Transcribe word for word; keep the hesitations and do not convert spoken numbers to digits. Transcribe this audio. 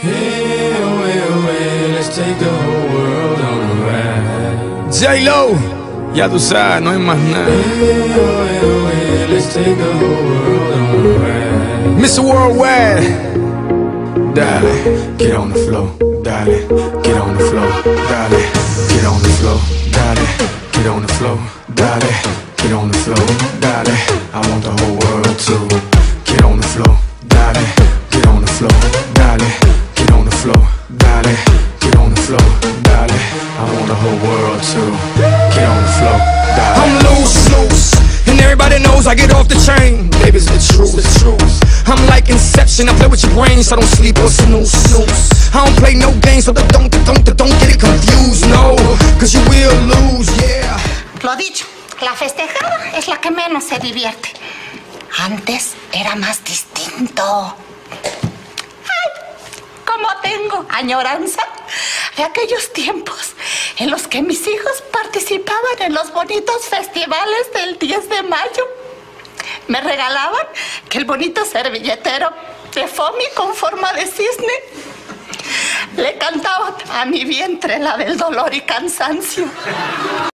Hey, away, away, let's take the whole world on a ride. J-Lo, ya tú sabes, no hay más nada. Hey, away, away, let's take the whole world on a ride. mister Worldwide, Dale, get on the floor, dale, get on the floor, dale, get on the floor, dale, get on the floor, dale, get on the floor, dale. I want the whole world to get on the floor, dale, get on the floor, dale, get on the floor, dale, get on the floor, dale. I want the whole world to get on the floor, dale. I'm loose, loose, and everybody knows I get off the chain. Baby's the truth, the truth. I'm like Inception, I play with your brain, so don't sleep or snooze, snooze. I don't play no games, so don't, don't, don't get it confused, no, cause you will lose, yeah. Lo dicho, la festejada es la que menos se divierte. Antes era más distinto. Ay, cómo tengo añoranza de aquellos tiempos en los que mis hijos participaban en los bonitos festivales del diez de mayo. Me regalaban que el bonito servilletero de foamy con forma de cisne. Le cantaban a mi vientre la del dolor y cansancio.